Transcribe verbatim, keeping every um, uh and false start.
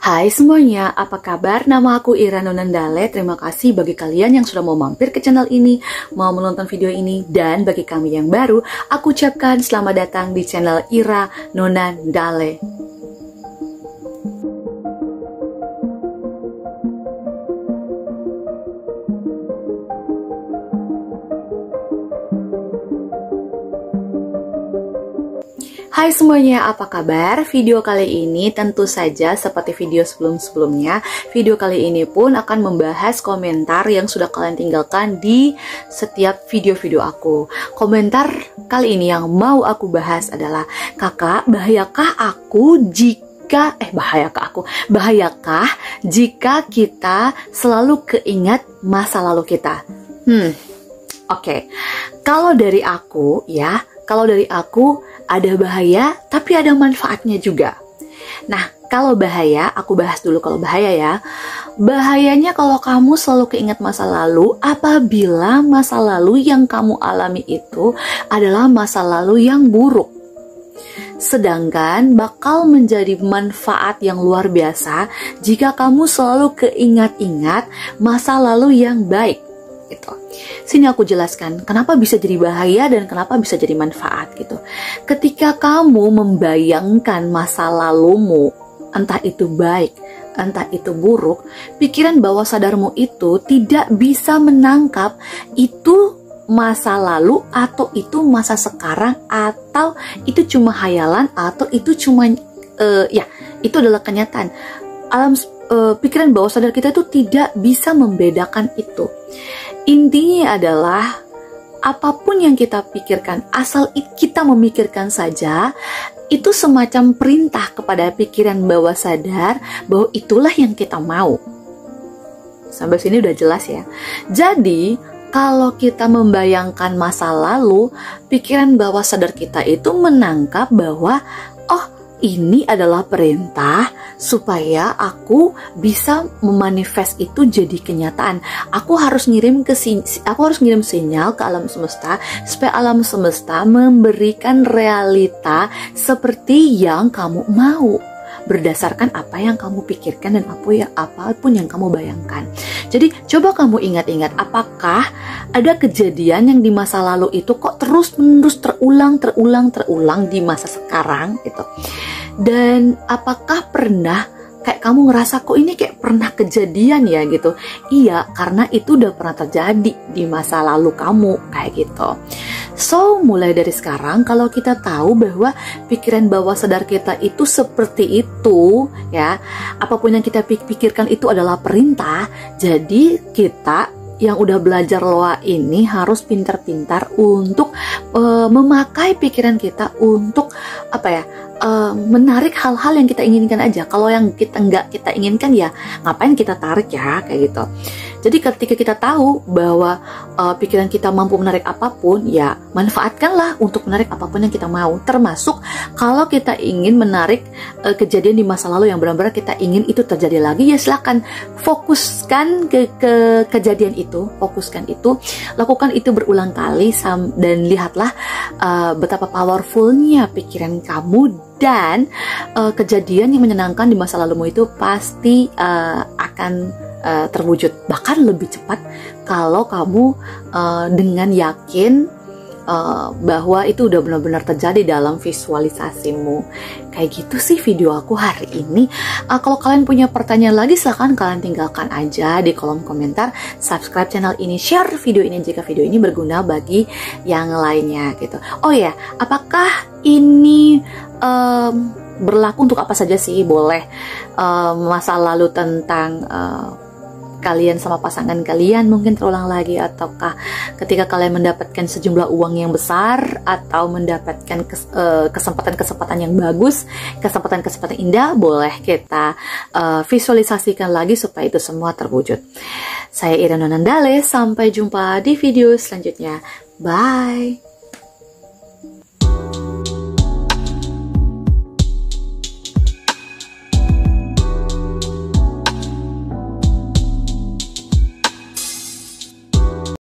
Hai semuanya, apa kabar? Nama aku Ira Nonandale. Terima kasih bagi kalian yang sudah mau mampir ke channel ini, mau menonton video ini, dan bagi kami yang baru, aku ucapkan selamat datang di channel Ira Nonandale. Hai semuanya, apa kabar? Video kali ini tentu saja seperti video sebelum-sebelumnya, video kali ini pun akan membahas komentar yang sudah kalian tinggalkan di setiap video-video aku. Komentar kali ini yang mau aku bahas adalah, kakak, bahayakah aku jika eh bahayakah aku bahayakah jika kita selalu keingat masa lalu kita? Hmm, oke. Okay. Kalau dari aku ya, kalau dari aku ada bahaya, tapi ada manfaatnya juga. Nah, kalau bahaya, aku bahas dulu kalau bahaya ya. Bahayanya kalau kamu selalu keingat masa lalu, apabila masa lalu yang kamu alami itu adalah masa lalu yang buruk. Sedangkan bakal menjadi manfaat yang luar biasa jika kamu selalu keingat-ingat masa lalu yang baik. Gitu. Sini aku jelaskan kenapa bisa jadi bahaya dan kenapa bisa jadi manfaat gitu. Ketika kamu membayangkan masa lalumu, entah itu baik, entah itu buruk, pikiran bawah sadarmu itu tidak bisa menangkap itu masa lalu atau itu masa sekarang atau itu cuma hayalan atau itu cuma uh, ya itu adalah kenyataan. Alam uh, pikiran bawah sadar kita itu tidak bisa membedakan itu. Intinya adalah apapun yang kita pikirkan, asal kita memikirkan saja, itu semacam perintah kepada pikiran bawah sadar bahwa itulah yang kita mau. Sampai sini udah jelas ya. Jadi kalau kita membayangkan masa lalu, pikiran bawah sadar kita itu menangkap bahwa oh, ini adalah perintah supaya aku bisa memanifest itu jadi kenyataan. Aku harus ngirim ke aku harus ngirim sinyal ke alam semesta supaya alam semesta memberikan realita seperti yang kamu mau, berdasarkan apa yang kamu pikirkan dan apa ya apapun yang kamu bayangkan. Jadi coba kamu ingat-ingat, apakah ada kejadian yang di masa lalu itu kok terus-menerus terulang, terulang, terulang di masa sekarang gitu. Dan apakah pernah kayak kamu ngerasa kok ini kayak pernah kejadian ya gitu? Iya, karena itu udah pernah terjadi di masa lalu kamu kayak gitu. So, mulai dari sekarang kalau kita tahu bahwa pikiran bawah sadar kita itu seperti itu ya, apapun yang kita pikirkan itu adalah perintah. Jadi kita yang udah belajar loa ini harus pintar-pintar untuk uh, memakai pikiran kita untuk apa ya, uh, menarik hal-hal yang kita inginkan aja. Kalau yang kita nggak kita inginkan ya ngapain kita tarik ya kayak gitu. Jadi ketika kita tahu bahwa uh, pikiran kita mampu menarik apapun, ya manfaatkanlah untuk menarik apapun yang kita mau. Termasuk kalau kita ingin menarik uh, kejadian di masa lalu yang benar-benar kita ingin itu terjadi lagi, ya silakan fokuskan ke, ke kejadian itu, fokuskan itu, lakukan itu berulang kali dan lihatlah uh, betapa powerfulnya pikiran kamu, dan uh, kejadian yang menyenangkan di masa lalumu itu pasti uh, akan Uh, terwujud, bahkan lebih cepat kalau kamu uh, dengan yakin uh, bahwa itu udah benar-benar terjadi dalam visualisasimu. Kayak gitu sih video aku hari ini. Uh, kalau kalian punya pertanyaan lagi, silahkan kalian tinggalkan aja di kolom komentar. Subscribe channel ini, share video ini jika video ini berguna bagi yang lainnya gitu. Oh ya, apakah ini um, berlaku untuk apa saja sih? Boleh um, masa lalu tentang uh, kalian sama pasangan kalian mungkin terulang lagi, ataukah ketika kalian mendapatkan sejumlah uang yang besar atau mendapatkan kes, uh, kesempatan-kesempatan yang bagus, kesempatan-kesempatan indah, boleh kita uh, visualisasikan lagi supaya itu semua terwujud. Saya Ira Nonandale, sampai jumpa di video selanjutnya. Bye.